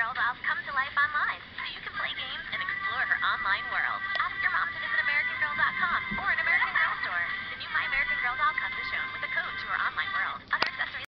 dolls come to life online, so you can play games and explore her online world.